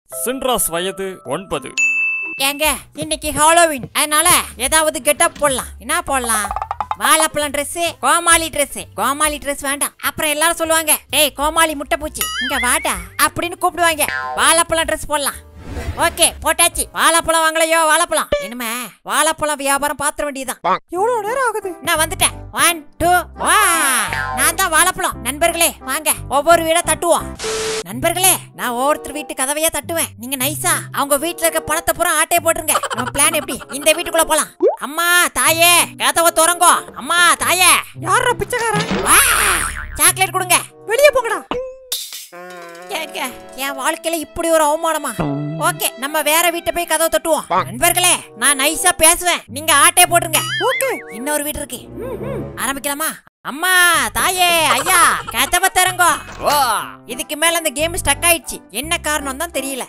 சின்ராஸ் வயது 9. ஏங்க இன்னைக்கு ஹாலோவின், அதனால ஏதாவது கெட்டப் போடலாம். என்ன போடலாம்? வாழைப்பழம் ட்ரெஸ், கோமாளி ட்ரெஸ் வேண்டாம். அப்புறம் எல்லாரும் சொல்லுவாங்க, டேய் கோமாளி முட்டை பூச்சி இங்க வாடா அப்படின்னு கூப்பிடுவாங்க. வாழைப்பழம் ட்ரெஸ் போடலாம். ஓகே போட்டாச்சு. வாழைப்பழம் வாங்கலையோ? வாழைப்பழம் இனிமே வாழைப்பழம் வியாபாரம் பாத்திர வேண்டியதுதான். எவ்வளவு நேரம் ஆகுது? நான் வந்துட்டேன். 1 2 நான் தான் வாழைப்பழம். நண்பர்களே வாங்க ஒவ்வொரு வீட தட்டுவோம். நண்பர்களே நான் ஒவ்வொருத்தர் வீட்டு கதவையே தட்டுவேன். நீங்க நைஸா அவங்க வீட்டுல இருக்க பணத்தை பூரா ஆட்டையை போட்டுருங்க. நம்ம பிளான் எப்படி? இந்த வீட்டுக்குள்ள போலாம். அம்மா தாயே கதவை திறங்கோ. அம்மா தாயே. யாரா பிச்சைக்காரன்? சாக்லேட் கொடுங்க. வெளியே போங்கடா. என் வாழ்க்கையில இப்படி ஒரு அவமானமா? ஓகே நம்ம வேற வீட்டை போய் கதவை தட்டுவோம். நண்பர்களே நான் நைஸா பேசுவேன், நீங்க ஆட்டே போட்டுருங்க. ஓகே இன்னொரு வீடு இருக்கு, ஆரம்பிக்கலாமா? அம்மா தாயே ஐயா கதவை திறங்கோ. இதுக்கு மேல அந்த கேம் ஸ்டக் ஆயிடுச்சு. என்ன காரணம் தான் தெரியல.